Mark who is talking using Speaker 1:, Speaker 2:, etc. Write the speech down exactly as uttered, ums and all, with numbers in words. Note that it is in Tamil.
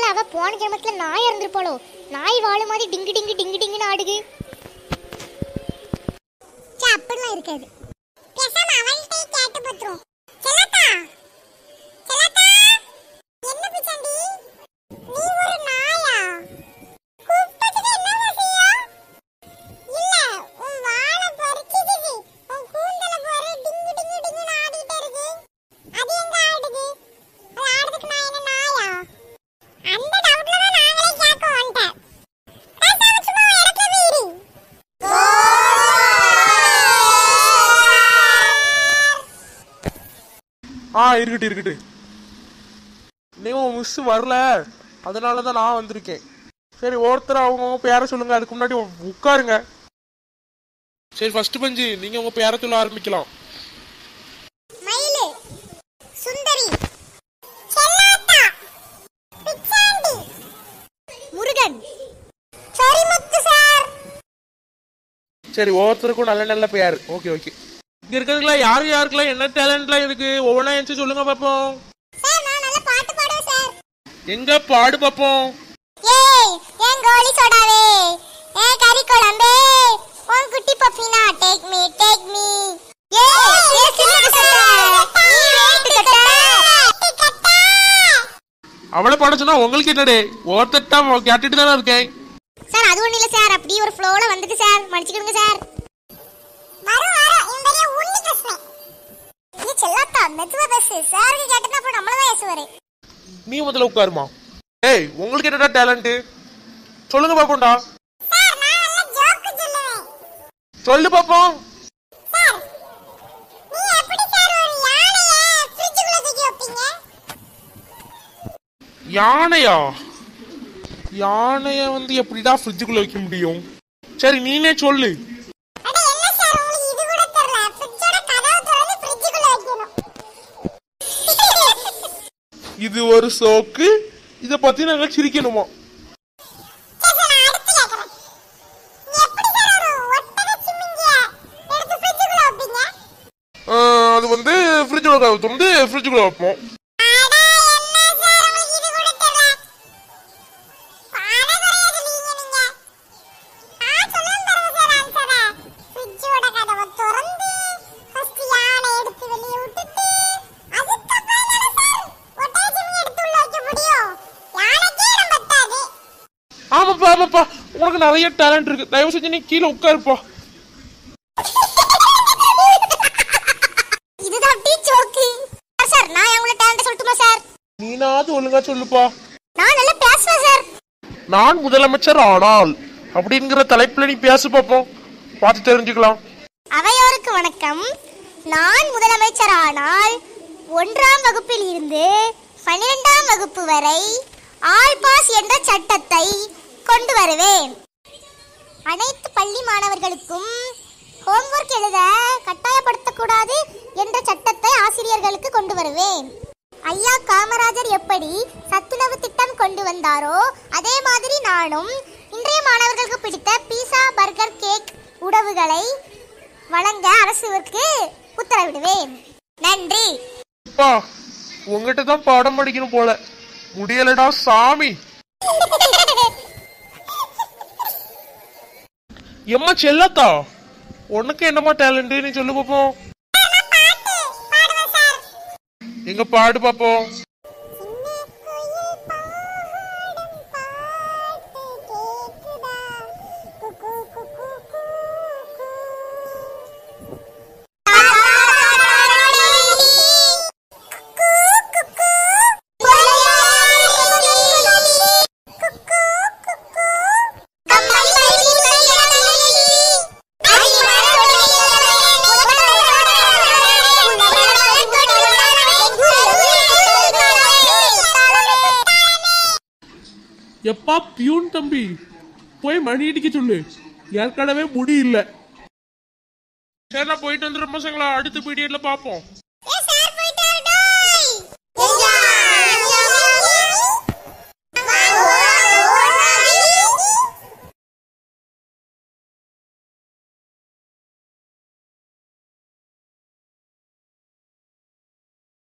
Speaker 1: அவ போன ஜென்மத்துல நாய் இருந்திருப்பாளோ? நாய் வாழ மாதிரி டிங்கு டிங்கு டிங்கு டிங்குன்னு ஆடுது. அப்படிலாம் இருக்காது. பேசாம அவள்கிட்ட கேட்டு பத்துறோம். செல்லத்தா செல்லத்தா என்ன பிச்சாண்டி நீ ஒரு நாயா? கூப்பிட்டது என்ன வசியா? இல்ல உன் வாழ பறிச்சிடுது. உன் கூந்தல பாரு டிங்கு டிங்கு டிங்குன்னு ஆடிட்டே இருக்கு. அது எங்க ஆடுது? அது ஆடுறதுக்கு நான் என்ன நாயா? அந்த டவுட்ல தான் நாங்களே கேட்க வந்துட்டேன். பேசாம சும்மா இடத்துல வீடு.
Speaker 2: ஆ இருக்கட்டு இருக்கட்டு. நீ மிஸ் வரல, அதனால தான் நான் வந்திருக்கேன். சரி, ஒருத்தர் அவங்க உங்க பேரை சொல்லுங்க. அதுக்கு முன்னாடி உட்காருங்க. சரி, ஃபர்ஸ்ட் பெஞ்சு நீங்க உங்க பேரை சொல்ல ஆரம்பிக்கலாம்.
Speaker 1: மயிலு, சுந்தரி, செல்லாத்தா, பிச்சாண்டி, முருகன், சரிமுத்து சார்.
Speaker 2: சரி, ஒவ்வொருத்தருக்கும் நல்ல நல்ல பேர். Okay okay. இங்க இருக்கிறதுல யாரு யாருக்கெல்லாம் என்ன டேலண்ட்லாம் இருக்கு ஒவ்வொன்றா எந்த சொல்லுங்க பாப்போம்.
Speaker 1: சார் நான் நல்ல பாட்டு பாடுவேன் சார்.
Speaker 2: எங்க பாடு பாப்போம்.
Speaker 1: ஏய் ஏன் கோலி சோடாவே, ஏய் கறி குழம்பே, உன் குட்டி பப்பினா டேக் மீ டேக் மீ. ஏய் ஏ சின்ன சட்டை நீ வெயிட் கட்ட.
Speaker 2: அவளை பாட சொன்னா உங்களுக்கு என்னடே? ஒருத்தட்டா கேட்டுட்டு தானே இருக்கேன்.
Speaker 1: சார் அது ஒண்ணு இல்ல சார், அப்படியே ஒரு ஃப்ளோல வந்துட்டு சார், மன்னிச்சுக்கோங்க சார். வர வர இவரே உண்ணி கஷ்டம். நீ செல்லாத்தா மெதுவா பேசு. சாருக்கு கேட்டா அப்புறம் நம்மள தான் ஏசுவாரே.
Speaker 2: நீ முதல்ல உட்காருமா. ஏய் உங்களுக்கு என்னடா டேலண்ட் சொல்லுங்க பாப்போம்டா.
Speaker 1: சார் நான் நல்ல ஜோக் சொல்லுவேன்.
Speaker 2: சொல்லு பாப்போம்.
Speaker 1: சார் நீ எப்படி சார் ஒரு யானையை ஃப்ரிட்ஜுக்குள்ள தூக்கி வைப்பீங்க?
Speaker 2: யானையா? யானைய வந்து எப்படிடா ஃப்ரிட்ஜுக்குள்ள வைக்க முடியும்? சரி நீனே சொல்லு.
Speaker 1: அட என்ன சார் உங்களுக்கு இது கூட தெரியல? ஃப்ரிட்ஜோட கதவை திறந்து ஃப்ரிட்ஜுக்குள்ள வைக்கணும்.
Speaker 2: இது ஒரு சோக்கு. இத பத்தி நாங்க சிரிக்கணுமா?
Speaker 1: சரி சார் நான் அடுத்து கேக்குறேன். நீ எப்படி சார் ஒரு ஒட்டக சிமிங்கிய எடுத்து ஃப்ரிட்ஜுக்குள்ள வைப்பீங்க?
Speaker 2: அது வந்து ஃப்ரிட்ஜோட கதவை திறந்து ஃப்ரிட்ஜுக்குள்ள வைப்போம்.
Speaker 1: அட என்ன சார் உங்களுக்கு இது கூட தெரியல? பாட குறையாது நீங்க நீங்க. ஆ சொல்லுங்க பாருங்க சார் ஆன்சரை. ஃப்ரிட்ஜோட கதவை திறந்து ஃபர்ஸ்ட் யானை எடுத்து வெளிய விட்டுட்டு அதுக்கப்புறம் தான சார் ஒட்டக சிமிங்கி எடுத்து உள்ள வைக்க முடியும். யானைக்கே இடம் பத்தாது.
Speaker 2: ஆமாப்பா ஆமாப்பா, உனக்கு நிறைய டேலண்ட் இருக்கு. தயவு செஞ்சு நீ கீழே உட்காருப்பா.
Speaker 1: இதுதான் டீ ஜோக்கு. சார் நான் உங்கள டேலண்ட் சொல்லட்டுமா சார்?
Speaker 2: நீனாவது ஒழுங்கா சொல்லுப்பா.
Speaker 1: நான் நல்லா பேசுவேன் சார்.
Speaker 2: நான் முதலமைச்சர் ஆனால் அப்படிங்கிற தலைப்புல நீ பேசு பாப்போம், பார்த்து தெரிஞ்சுக்கலாம்.
Speaker 1: அவையோருக்கு வணக்கம். நான் முதலமைச்சர் ஆனால் ஒன்றாம் வகுப்பில் இருந்து பன்னிரெண்டாம் வகுப்பு வரை ஆல் பாஸ் என்ற சட்டத்தை கொண்டு வருவேன். அனைத்து பள்ளி மாணவர்களுக்கும் ஹோம்வொர்க் எழுத கட்டாயப்படுத்தக்கூடாது என்ற சட்டத்தை ஆசிரியர்களுக்கு கொண்டு வருவேன். ஐயா காமராஜர் எப்படி சத்துணவு திட்டம் கொண்டு வந்தாரோ அதே மாதிரி நானும் இன்றைய மாணவர்களுக்கு பிடித்த பீஸா பர்கர் கேக் உணவுகளை வழங்க அரசுக்கு உத்தரவிடுவேன். நன்றி.
Speaker 2: அப்பா உங்ககிட்ட தான் பாடம் படிக்கணும் போல. முடியலடா சாமி. எம்மா செல்லத்தா, உனக்கு என்னமா டேலண்ட் நீ சொல்லு பாப்போம். எங்க பாடு பாப்போம். எப்பா பியூன் தம்பி, போய் மணி அடிக்க சொல்லு. ஏற்கனவே முடி இல்ல. சரி நான் போயிட்டு வந்துடுற பசங்களா, அடுத்த பீரியட்ல பாப்போம்.